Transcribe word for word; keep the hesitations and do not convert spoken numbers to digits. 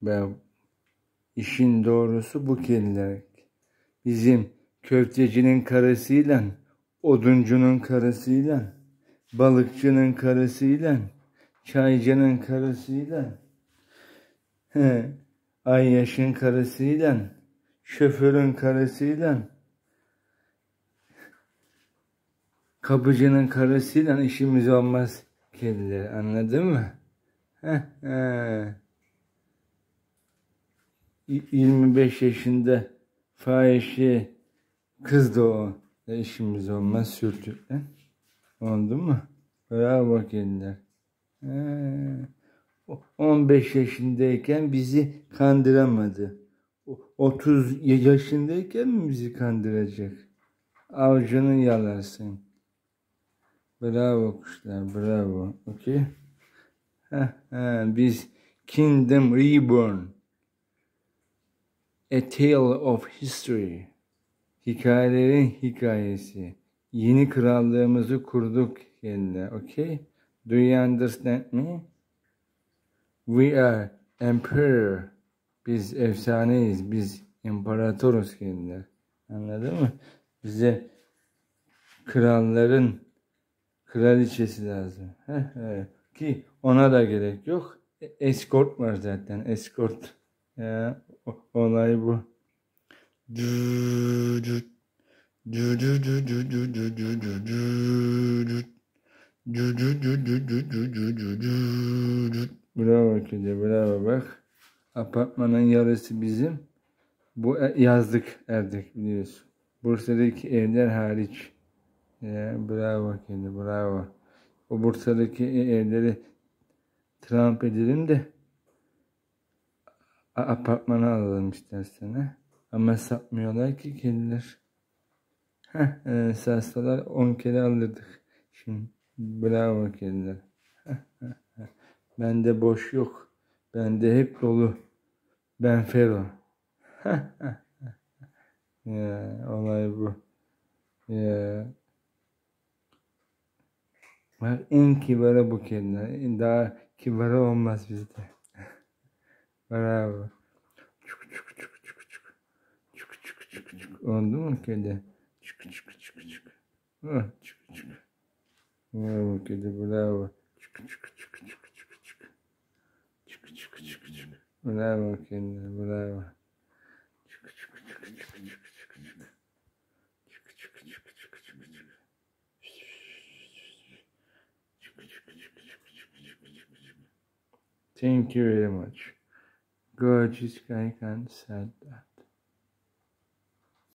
Ve işin doğrusu bu kediler. Bizim köftecinin karısıyla, oduncunun karısıyla, balıkçının karısıyla, çaycının karısıyla, he, Ayyaş'ın karısıyla, şoförün karısıyla, kapıcının karısıyla işimiz olmaz kediler. Anladın mı? Heh, he. yirmi beş yaşında fahişe kız da o. Da işimiz olmaz sürtükle. Oldu mu? Bravo kediler. He. on beş yaşındayken bizi kandıramadı. otuz yaşındayken mi bizi kandıracak? Avcunu yalarsın. Bravo kuşlar, bravo. Okey. Biz Kingdom Reborn. A Tale of History. Hikayelerin hikayesi. Yeni krallığımızı kurduk kendine. Okay? Do you understand me? We are emperor. Biz efsaneyiz. Biz imparatoruz kendine. Anladın mı? Bize kralların kraliçesi lazım. Heh, evet. Ki ona da gerek yok. Escort var zaten. Escort. Ya, olay bu. Bravo kedi, bravo bak. Apartmanın yarısı bizim. Bu yazlık evdeki biliyorsun. Bursa'daki evler hariç. Ya, bravo kedi, bravo. O Bursa'daki evleri Trump edelim de apartmana alalım istersen. He? Ama satmıyorlar ki kediler. Heh, e, satsalar on kere alırdık. Şimdi bravo kediler. Heh, heh, heh. Bende boş yok. Bende hep dolu. Ben Fero. Heh, heh, heh. Ya, olay bu. Ya. Bak en kibarı bu kediler. Daha kibarı olmaz bizde. Bravo. Çuk çuk çuk çuk çuk. Çuk çuk çuk çuk. Oldu mu kedi? Çuk çuk çuk çuk. Ah, çuk çuk. Bravo kedi, bravo. Çuk çuk çuk çuk çuk çuk. Çuk çuk çuk çuk. Bravo kedi, bravo. Çuk çuk çuk çuk çuk çuk. Çuk çuk çuk çuk çuk çuk. Thank you very much. Gorgeous guy can say that.